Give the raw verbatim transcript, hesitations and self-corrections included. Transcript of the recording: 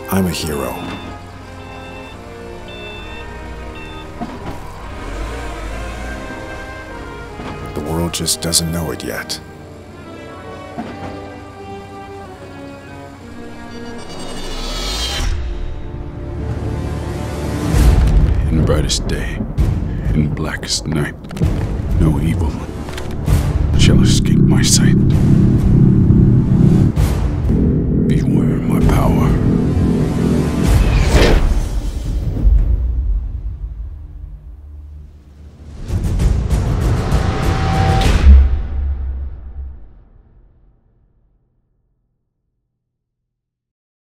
I'm a hero. The world just doesn't know it yet. In brightest day, in blackest night, no evil shall escape my sight.